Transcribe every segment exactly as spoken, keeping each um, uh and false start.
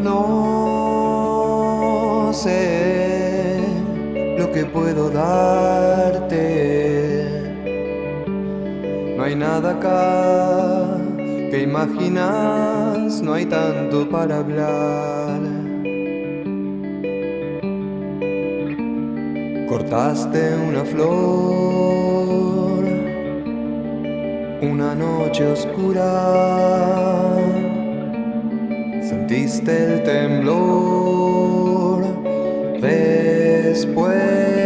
No sé lo que puedo darte. No hay nada acá que imaginas, no hay tanto para hablar. Cortaste una flor, una noche oscura. Sentiste el temblor después.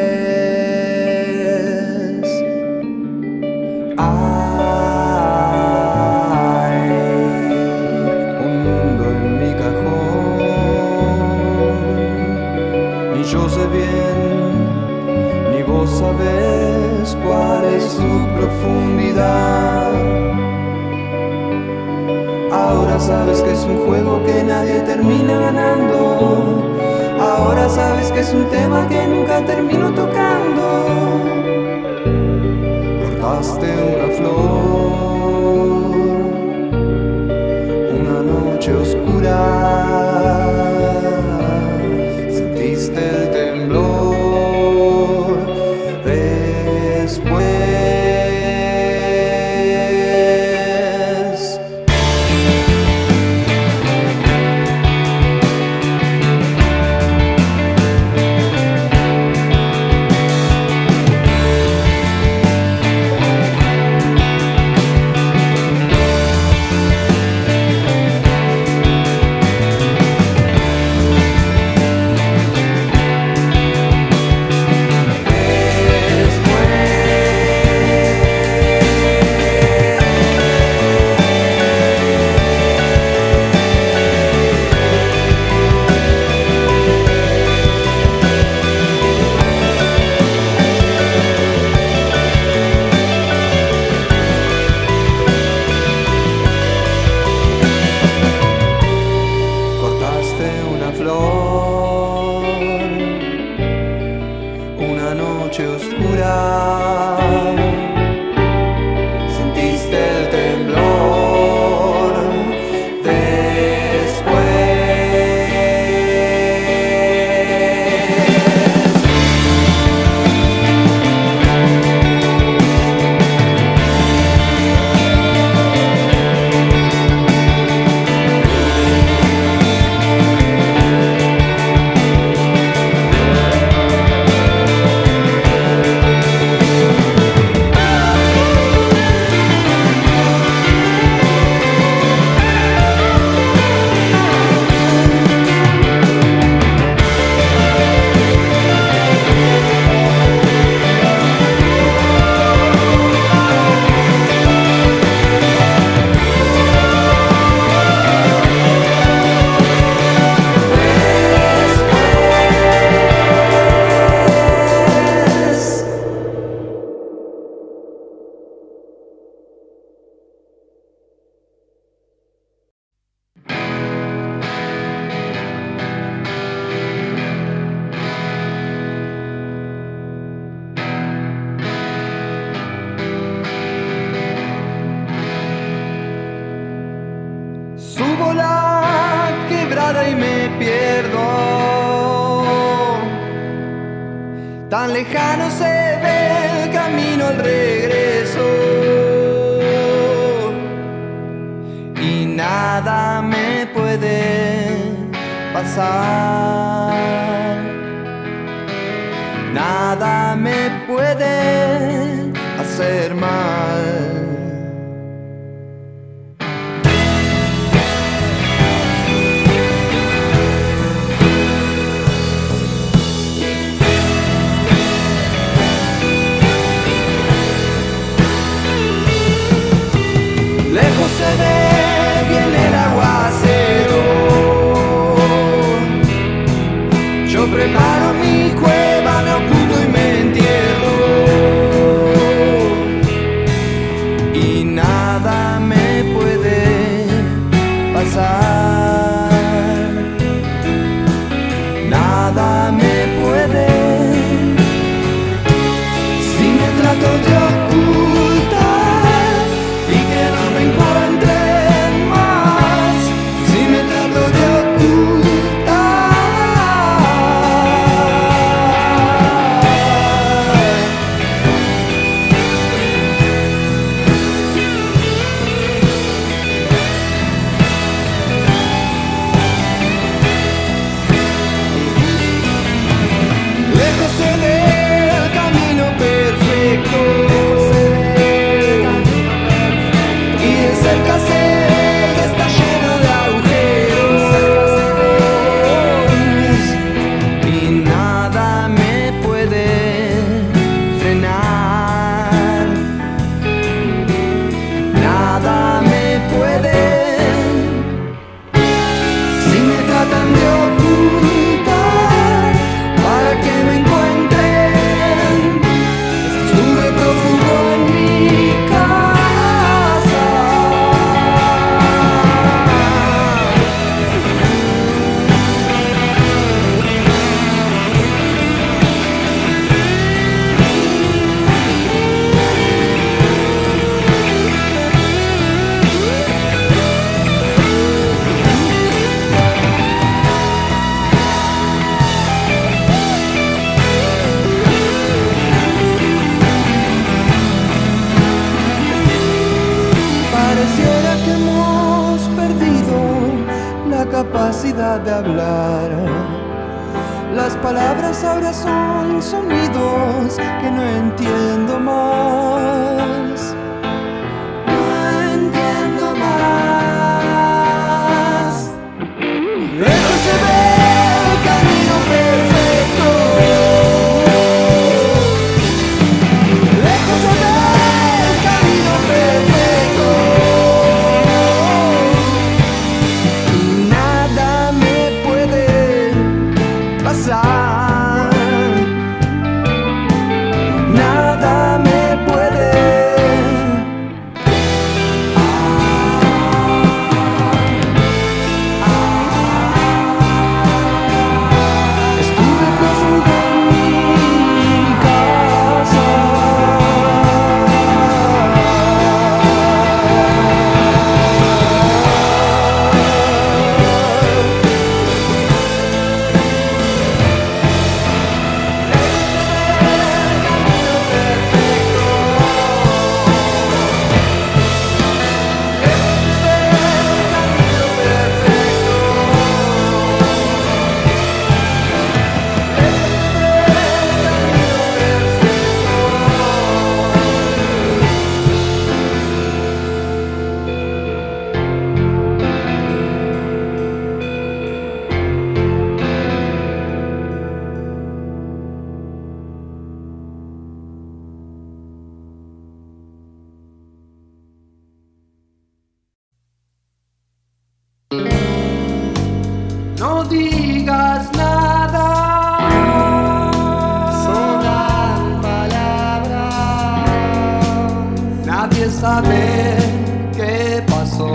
Hay un mundo en mi cajón. Ni yo sé bien, ni vos sabés cuál es su profundidad. Ahora sabes que es un juego que nadie termina ganando. Ahora sabes que es un tema que nunca termino tocando. Cortaste una flor, una noche oscura. Sentiste el temblor después. Una noche oscura, sentiste el temblor después. Subo la quebrada y me pierdo. Tan lejano se ve el camino al regreso. Y nada me puede pasar. Nada me puede hacer mal. Lejos se ve bien el aguacero. Yo preparo mi cueva, me oculto y me entierro. Y nada me puede pasar. Nada me puede. Si me trato de ocultar y que no me encuentren más, si me trato de ocultar capacidad de hablar. Las palabras ahora son sonidos que no entiendo más. No entiendo más. Lejos se ve el camino perfecto. Lejos se ve el camino perfecto. Y nada me puede pasar. Nada me puede. Estuve prófugo en mi casa. No digas nada, son las palabras. Nadie sabe qué pasó.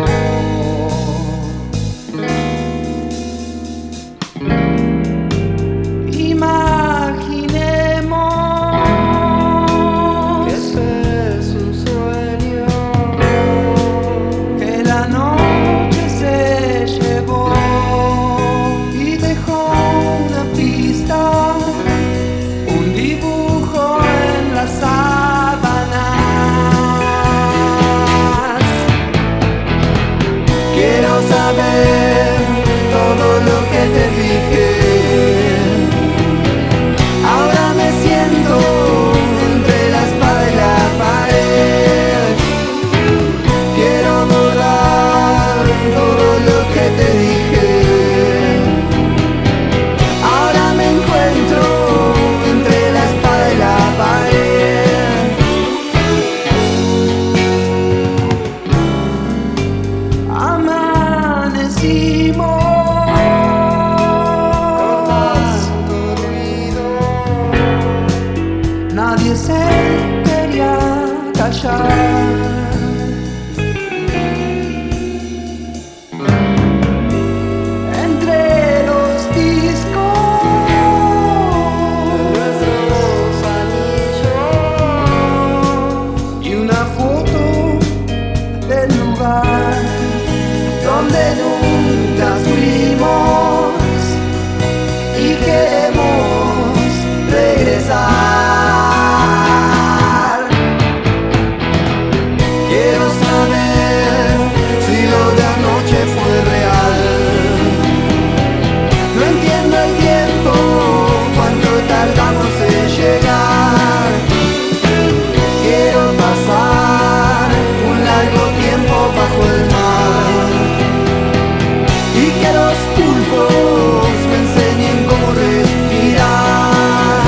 Imaginemos que ese es un sueño, que la noche se llevó y dejó una pista, un dibujo en las sábanas. Quiero saber todo lo que te dije. Ahora me siento entre la espada y la pared. Quiero borrar todo lo que te dije. Ahora me encuentro entre la espada y la pared. Amanecimos cortando ruido. Nadie se quería callar. Entre los discos, nuestros anillos y una foto del lugar donde nunca fuimos y queremos regresar. Quiero saber si lo de anoche fue real. No entiendo el tiempo, cuánto tardamos en llegar. Quiero pasar un largo tiempo bajo el mar y que los pulpos me enseñen cómo respirar.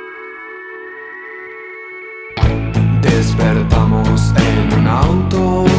Despertamos en un auto